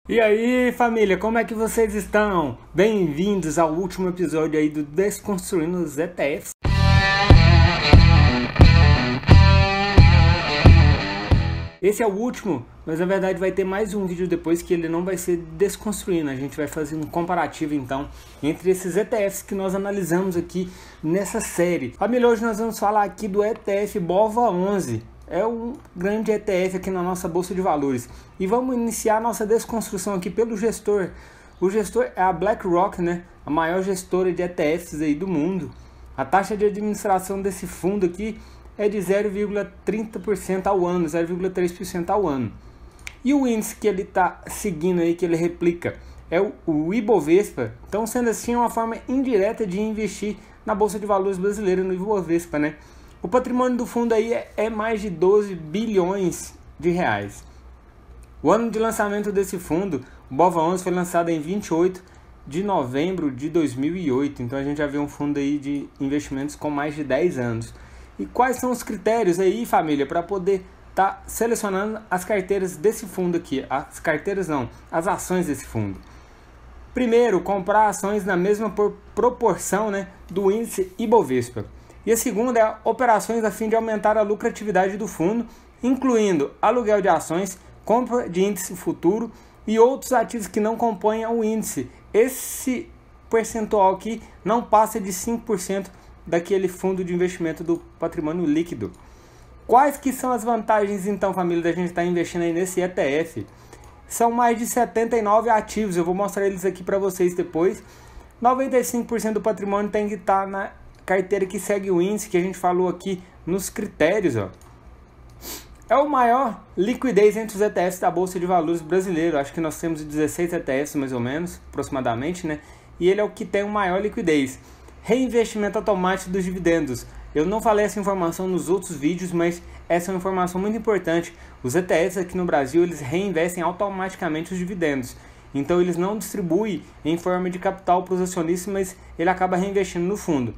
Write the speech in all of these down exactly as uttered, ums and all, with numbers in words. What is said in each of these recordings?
E aí, família, como é que vocês estão? Bem-vindos ao último episódio aí do Desconstruindo os E T Fs. Esse é o último, mas na verdade vai ter mais um vídeo depois que ele não vai ser desconstruindo. A gente vai fazer um comparativo então entre esses E T Fs que nós analisamos aqui nessa série. Família, hoje nós vamos falar aqui do E T F B O V A onze. É um grande E T F aqui na nossa Bolsa de Valores. E vamos iniciar a nossa desconstrução aqui pelo gestor. O gestor é a BlackRock, né? A maior gestora de E T Fs aí do mundo. A taxa de administração desse fundo aqui é de zero vírgula trinta por cento ao ano, zero vírgula três por cento ao ano. E o índice que ele está seguindo aí, que ele replica, é o, o Ibovespa. Então, sendo assim, é uma forma indireta de investir na Bolsa de Valores brasileira, no Ibovespa, né? O patrimônio do fundo aí é, é mais de doze bilhões de reais. O ano de lançamento desse fundo, o B O V A onze, foi lançado em vinte e oito de novembro de dois mil e oito. Então a gente já vê um fundo aí de investimentos com mais de dez anos. E quais são os critérios aí, família, para poder estar tá selecionando as carteiras desse fundo aqui? As carteiras não, as ações desse fundo. Primeiro, comprar ações na mesma proporção, né, do índice Ibovespa. E a segunda é operações a fim de aumentar a lucratividade do fundo, incluindo aluguel de ações, compra de índice futuro e outros ativos que não compõem o índice. Esse percentual aqui não passa de cinco por cento daquele fundo de investimento do patrimônio líquido. Quais que são as vantagens então, família, da gente estar investindo aí nesse E T F? São mais de setenta e nove ativos, eu vou mostrar eles aqui para vocês depois. noventa e cinco por cento do patrimônio tem que estar na carteira que segue o índice, que a gente falou aqui nos critérios, ó. É o maior liquidez entre os E T Fs da Bolsa de Valores brasileiro. Acho que nós temos dezesseis E T Fs mais ou menos, aproximadamente, né? E ele é o que tem o maior liquidez. Reinvestimento automático dos dividendos. Eu não falei essa informação nos outros vídeos, mas essa é uma informação muito importante. Os E T Fs aqui no Brasil, eles reinvestem automaticamente os dividendos. Então eles não distribuem em forma de capital para os acionistas, mas ele acaba reinvestindo no fundo.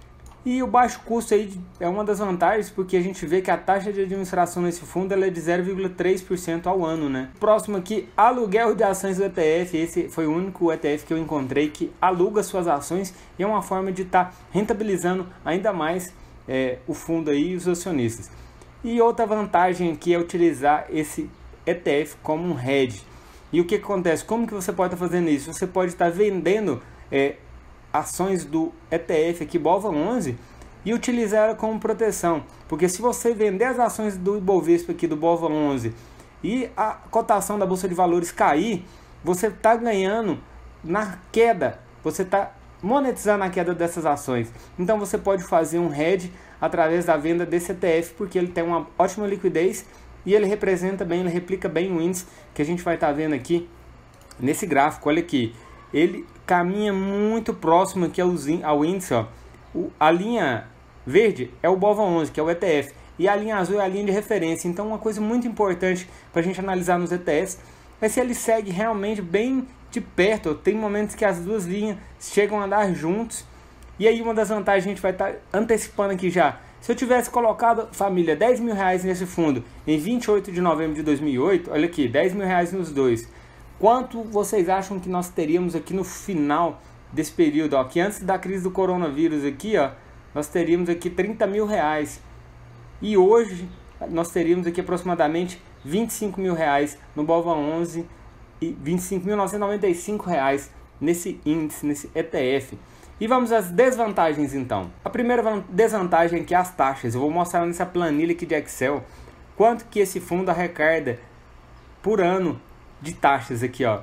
E o baixo custo aí é uma das vantagens, porque a gente vê que a taxa de administração nesse fundo ela é de zero vírgula três por cento ao ano, né? Próximo aqui, aluguel de ações do E T F. Esse foi o único E T F que eu encontrei que aluga suas ações e é uma forma de estar tá rentabilizando ainda mais é, o fundo aí e os acionistas. E outra vantagem aqui é utilizar esse E T F como um hedge. E o que acontece? Como que você pode estar tá fazendo isso? Você pode estar tá vendendo é, ações do E T F aqui, B O V A onze, e utilizar ela como proteção, porque se você vender as ações do Ibovespa aqui do B O V A onze e a cotação da Bolsa de Valores cair, você está ganhando na queda, você está monetizando a queda dessas ações. Então você pode fazer um hedge através da venda desse E T F, porque ele tem uma ótima liquidez e ele representa bem, ele replica bem o índice que a gente vai estar tá vendo aqui nesse gráfico. Olha aqui, ele caminha muito próximo aqui ao, ao índice, ó. O, a linha verde é o B O V A onze, que é o E T F, e a linha azul é a linha de referência. Então uma coisa muito importante para a gente analisar nos E T Fs é se ele segue realmente bem de perto. Tem momentos que as duas linhas chegam a andar juntos, e aí uma das vantagens a gente vai estar tá antecipando aqui já. Se eu tivesse colocado, família, dez mil reais nesse fundo em vinte e oito de novembro de dois mil e oito, olha aqui, dez mil reais nos dois. Quanto vocês acham que nós teríamos aqui no final desse período? Ó, que antes da crise do coronavírus aqui, ó, nós teríamos aqui trinta mil reais. E hoje nós teríamos aqui aproximadamente vinte e cinco mil reais no B O V A onze e vinte e cinco mil novecentos e noventa e cinco reais nesse índice, nesse E T F. E vamos às desvantagens então. A primeira desvantagem aqui é as taxas. Eu vou mostrar nessa planilha aqui de Excel quanto que esse fundo arrecada por ano de taxas aqui, ó.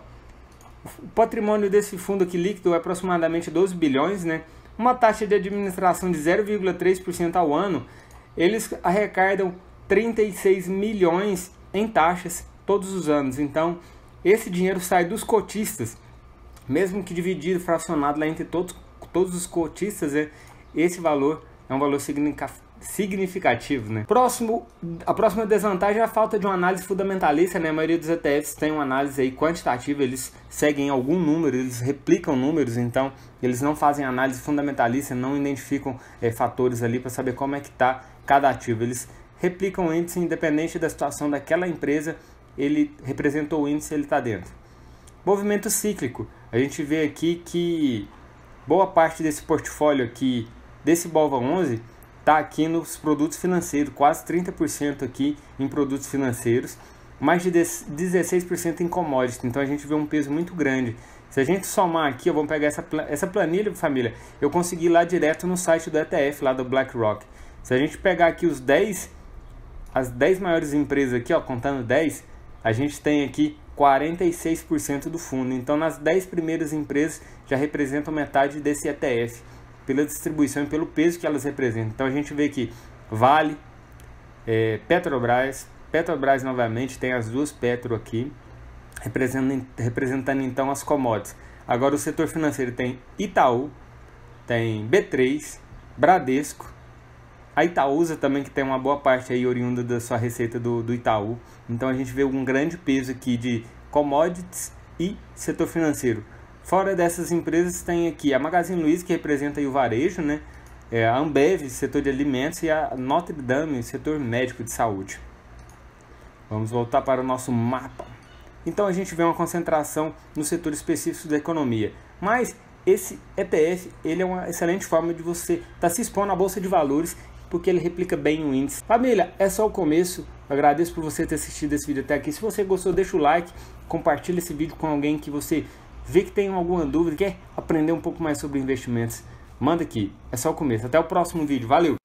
O patrimônio desse fundo aqui líquido é aproximadamente doze bilhões, né? Uma taxa de administração de zero vírgula três por cento ao ano. Eles arrecadam trinta e seis milhões em taxas todos os anos. Então, esse dinheiro sai dos cotistas, mesmo que dividido, fracionado lá entre todos, todos os cotistas, né? Esse valor é um valor significativo. significativo, né? Próximo, a próxima desvantagem é a falta de uma análise fundamentalista, né? A maioria dos E T Fs tem uma análise aí quantitativa, eles seguem algum número, eles replicam números, então eles não fazem análise fundamentalista, não identificam é, fatores ali para saber como é que está cada ativo. Eles replicam o índice independente da situação daquela empresa, ele representou o índice, ele está dentro. Movimento cíclico. A gente vê aqui que boa parte desse portfólio aqui, desse Bova onze, está aqui nos produtos financeiros, quase trinta por cento aqui em produtos financeiros, mais de dezesseis por cento em commodities. Então a gente vê um peso muito grande. Se a gente somar aqui, vamos pegar essa, essa planilha, família, eu consegui ir lá direto no site do E T F, lá do BlackRock. Se a gente pegar aqui os dez, as dez maiores empresas aqui, ó, contando dez, a gente tem aqui quarenta e seis por cento do fundo. Então nas dez primeiras empresas já representam metade desse E T F, pela distribuição e pelo peso que elas representam. Então a gente vê aqui Vale, é, Petrobras, Petrobras novamente, tem as duas Petro aqui, representando, representando então as commodities. Agora o setor financeiro tem Itaú, tem B três, Bradesco, a Itaúsa também, que tem uma boa parte aí oriunda da sua receita do, do Itaú. Então a gente vê um grande peso aqui de commodities e setor financeiro. Fora dessas empresas tem aqui a Magazine Luiza, que representa aí o varejo, né? É, a Ambev, setor de alimentos, e a Notre Dame, setor médico de saúde. Vamos voltar para o nosso mapa. Então a gente vê uma concentração no setor específico da economia. Mas esse E T F, ele é uma excelente forma de você estar tá se expondo à Bolsa de Valores, porque ele replica bem o índice. Família, é só o começo. Eu agradeço por você ter assistido esse vídeo até aqui. Se você gostou, deixa o like, compartilha esse vídeo com alguém que você vê que tem alguma dúvida, quer aprender um pouco mais sobre investimentos. Manda aqui, é só o começo. Até o próximo vídeo, valeu!